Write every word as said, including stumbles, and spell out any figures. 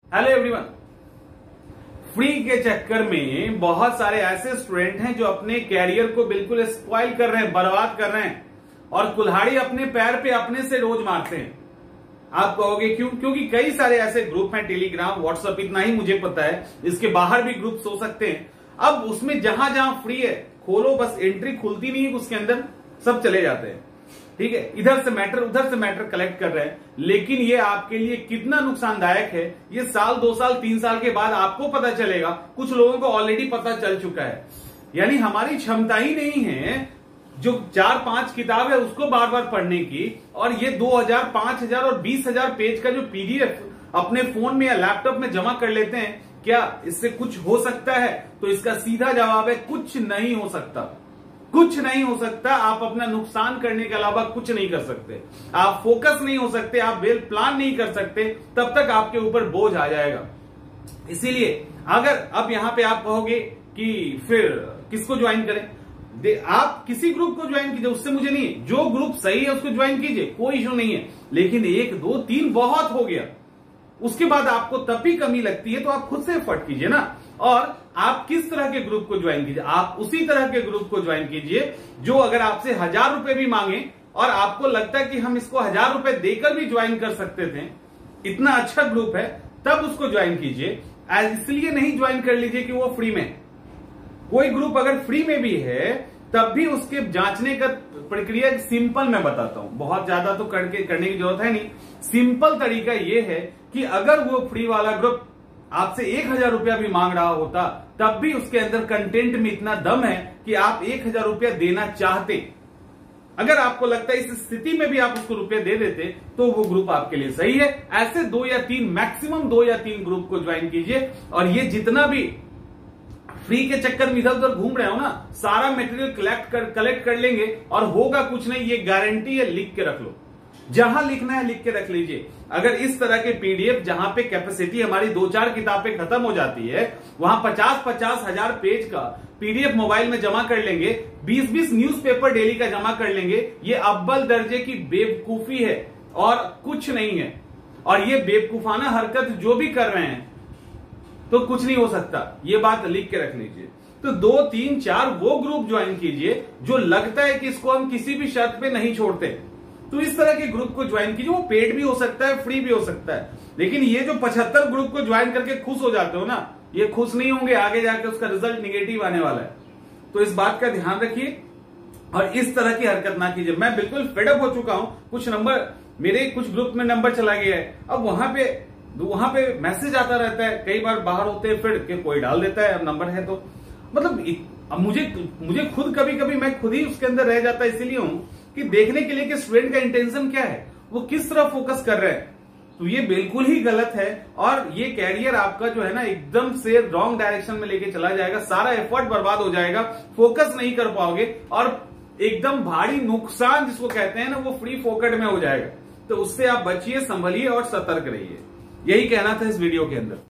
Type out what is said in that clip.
Hello everyone. Free के चक्कर में बहुत सारे ऐसे स्टूडेंट हैं जो अपने कैरियर को बिल्कुल स्पॉइल कर रहे हैं, बर्बाद कर रहे हैं और कुल्हाड़ी अपने पैर पे अपने से रोज मारते हैं। आप कहोगे क्यों? क्योंकि कई सारे ऐसे ग्रुप हैं, टेलीग्राम, व्हाट्सएप, इतना ही मुझे पता है, इसके बाहर भी ग्रुप्स हो सकते हैं। अब उसमें जहां जहां फ्री है खोलो, बस एंट्री खुलती नहीं है, उसके अंदर सब चले जाते हैं। ठीक है, इधर से मैटर उधर से मैटर कलेक्ट कर रहे हैं, लेकिन ये आपके लिए कितना नुकसानदायक है ये साल दो साल तीन साल के बाद आपको पता चलेगा। कुछ लोगों को ऑलरेडी पता चल चुका है। यानी हमारी क्षमता ही नहीं है जो चार पांच किताब है उसको बार बार पढ़ने की, और ये दो हजार पांच हजार और बीस हजार पेज का जो पीडीएफ अपने फोन में या लैपटॉप में जमा कर लेते हैं, क्या इससे कुछ हो सकता है? तो इसका सीधा जवाब है कुछ नहीं हो सकता। कुछ नहीं हो सकता। आप अपना नुकसान करने के अलावा कुछ नहीं कर सकते। आप फोकस नहीं हो सकते, आप वेल प्लान नहीं कर सकते, तब तक आपके ऊपर बोझ आ जाएगा। इसीलिए अगर अब यहां पे आप कहोगे कि फिर किसको ज्वाइन करें, आप किसी ग्रुप को ज्वाइन कीजिए, उससे मुझे नहीं, जो ग्रुप सही है उसको ज्वाइन कीजिए, कोई इशू नहीं है। लेकिन एक दो तीन बहुत हो गया, उसके बाद आपको तब भी कमी लगती है तो आप खुद से एफर्ट कीजिए ना। और आप किस तरह के ग्रुप को ज्वाइन कीजिए? आप उसी तरह के ग्रुप को ज्वाइन कीजिए जो अगर आपसे हजार रुपए भी मांगे और आपको लगता है कि हम इसको हजार रुपए देकर भी ज्वाइन कर सकते थे, इतना अच्छा ग्रुप है, तब उसको ज्वाइन कीजिए। इसलिए नहीं ज्वाइन कर लीजिए कि वो फ्री में। कोई ग्रुप अगर फ्री में भी है तब भी उसके जांचने का प्रक्रिया सिंपल मैं बताता हूं, बहुत ज्यादा तो करके करने की जरूरत है नहीं। सिंपल तरीका यह है कि अगर वो फ्री वाला ग्रुप आपसे एक हजार रुपया भी मांग रहा होता, तब भी उसके अंदर कंटेंट में इतना दम है कि आप एक हजार रुपया देना चाहते। अगर आपको लगता है इस स्थिति में भी आप उसको रुपया दे देते तो वो ग्रुप आपके लिए सही है। ऐसे दो या तीन, मैक्सिमम दो या तीन ग्रुप को ज्वाइन कीजिए। और ये जितना भी फ्री के चक्कर में इधर उधर घूम रहे हो ना, सारा मटेरियल कलेक्ट कर कलेक्ट कर लेंगे और होगा कुछ नहीं, ये गारंटी है। लिख के रख लो, जहां लिखना है लिख के रख लीजिए। अगर इस तरह के पीडीएफ जहां पे कैपेसिटी हमारी दो चार किताबें खत्म हो जाती है, वहां पचास पचास हजार पेज का पीडीएफ मोबाइल में जमा कर लेंगे, बीस बीस न्यूज़पेपर डेली का जमा कर लेंगे, ये अव्वल दर्जे की बेवकूफी है और कुछ नहीं है। और ये बेवकूफाना हरकत जो भी कर रहे हैं तो कुछ नहीं हो सकता, ये बात लिख के रख लीजिए। तो दो तीन चार वो ग्रुप ज्वाइन कीजिए जो लगता है कि इसको हम किसी भी शर्त पे नहीं छोड़ते, तो इस तरह के ग्रुप को ज्वाइन कीजिए। वो पेड भी हो सकता है, फ्री भी हो सकता है। लेकिन ये जो पचहत्तर ग्रुप को ज्वाइन करके खुश हो जाते हो ना, ये खुश नहीं होंगे, आगे जाके उसका रिजल्ट निगेटिव आने वाला है। तो इस बात का ध्यान रखिए और इस तरह की हरकत ना कीजिए। मैं बिल्कुल फेडअप हो चुका हूं। कुछ नंबर मेरे कुछ ग्रुप में नंबर चला गया है, अब वहां पे वहां पे मैसेज आता रहता है, कई बार बाहर होते हैं फिर के कोई डाल देता है अब नंबर है तो, मतलब अब मुझे मुझे खुद कभी कभी मैं खुद ही उसके अंदर रह जाता है, इसीलिए हूं कि देखने के लिए कि स्टूडेंट का इंटेंशन क्या है, वो किस तरह फोकस कर रहे हैं। तो ये बिल्कुल ही गलत है और ये कैरियर आपका जो है ना एकदम से रॉन्ग डायरेक्शन में लेके चला जाएगा। सारा एफर्ट बर्बाद हो जाएगा, फोकस नहीं कर पाओगे और एकदम भारी नुकसान जिसको कहते हैं ना, वो फ्री फोकट में हो जाएगा। तो उससे आप बचिए, संभलिए और सतर्क रहिए। यही कहना था इस वीडियो के अंदर।